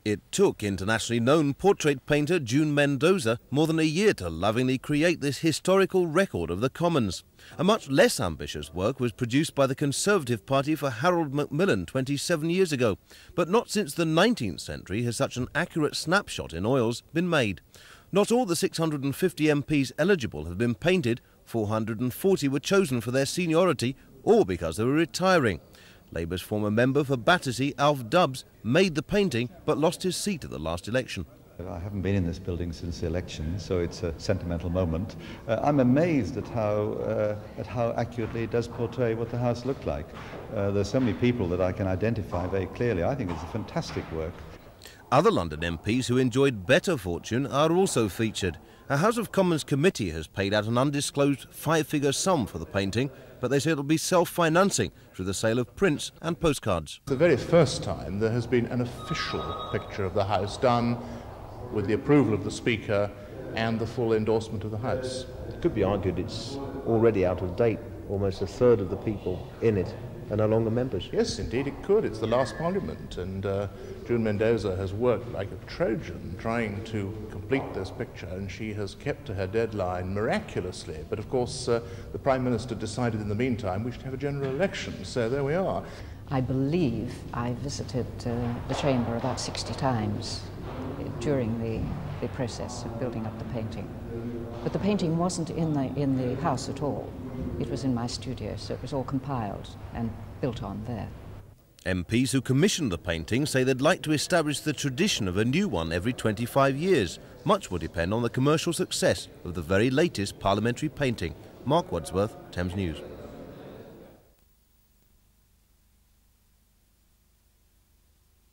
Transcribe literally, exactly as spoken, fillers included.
It took internationally known portrait painter June Mendoza more than a year to lovingly create this historical record of the Commons. A much less ambitious work was produced by the Conservative Party for Harold Macmillan twenty-seven years ago, but not since the nineteenth century has such an accurate snapshot in oils been made. Not all the six hundred fifty M Ps eligible have been painted. four hundred forty were chosen for their seniority or because they were retiring. Labour's former member for Battersea, Alf Dubbs, made the painting but lost his seat at the last election. I haven't been in this building since the election, so it's a sentimental moment. Uh, I'm amazed at how, uh, at how accurately it does portray what the house looked like. Uh, there's so many people that I can identify very clearly. I think it's a fantastic work. Other London M Ps who enjoyed better fortune are also featured. A House of Commons committee has paid out an undisclosed five-figure sum for the painting, but they say it'll be self-financing through the sale of prints and postcards. The very first time there has been an official picture of the House done with the approval of the Speaker and the full endorsement of the House. It could be argued it's already out of date. Almost a third of the people in it are no longer members. Yes, indeed it could. It's the last Parliament, and uh, June Mendoza has worked like a Trojan trying to complete this picture, and she has kept to her deadline miraculously. But of course uh, the Prime Minister decided in the meantime we should have a general election, so there we are. I believe I visited uh, the chamber about sixty times during the, the process of building up the painting. But the painting wasn't in the, in the house at all. It was in my studio, so it was all compiled and built on there. M Ps who commissioned the painting say they'd like to establish the tradition of a new one every twenty-five years. Much will depend on the commercial success of the very latest parliamentary painting. Mark Wadsworth, Thames News.